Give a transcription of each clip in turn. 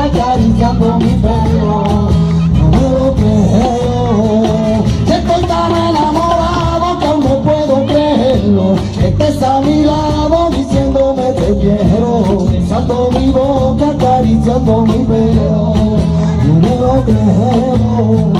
acariciando mi pelo. No me lo creo, que estoy tan enamorado que aún no puedo creerlo. Que estés a mi lado diciéndome te quiero, besando mi boca, acariciando mi pelo. No me lo creo.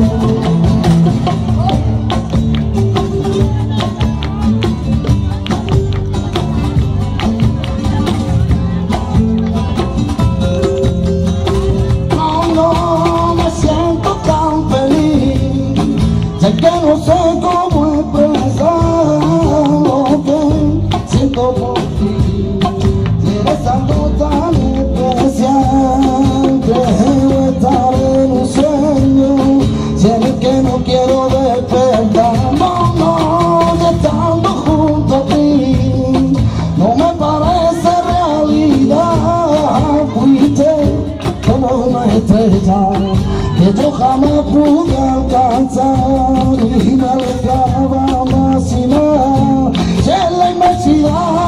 Sé que no sé cómo expresar lo que siento por ti. Eres algo tan especial, creo estar en un sueño, si eres que no quiero despertar. No, y estando junto a ti, no me parece realidad. Fuiste como una estrella que yo jamás pude alcanzar y me alejaba más y más. Y en la inmensidad